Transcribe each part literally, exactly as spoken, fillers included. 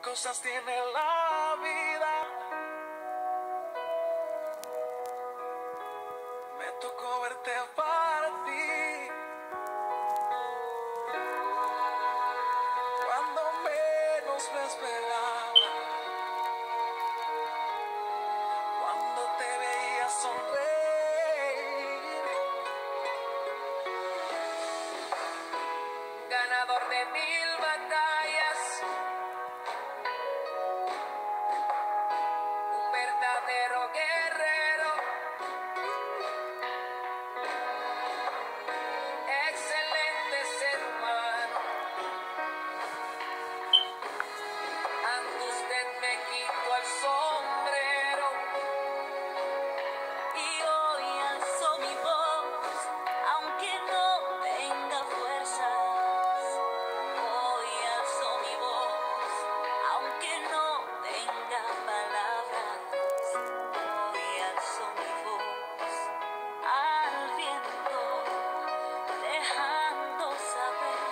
Cosas tiene la vida. Me tocó verte partir cuando menos me esperaba, cuando te veía sonreír. Ganador de mil batallas, un verdadero guerrero, excelente ser humano. Ante usted me quito el sombrero Y hoy alzo mi voz, aunque no tenga fuerzas. Hoy alzo mi voz, aunque no tenga palabras. Hoy alzo mi voz al viento, dejando saber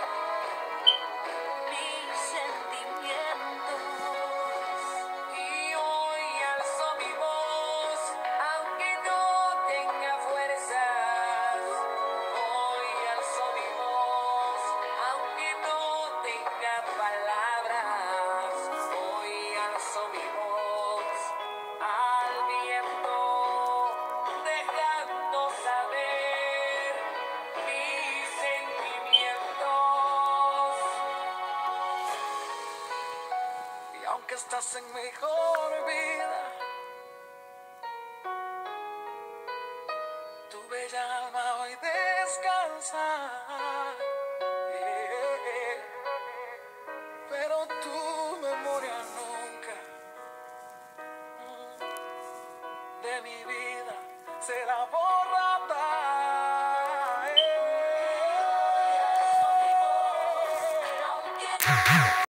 mis sentimientos. y hoy alzo mi voz, aunque no tenga fuerzas. Hoy alzo mi voz, aunque no tenga palabras. Hoy alzo mi voz al viento, dejando saber mis sentimientos. Y aunque estás en mejor vida, tu bella alma hoy descansa. Yeah. Pero tu memoria nunca mm, de mi vida será borrada. Yeah.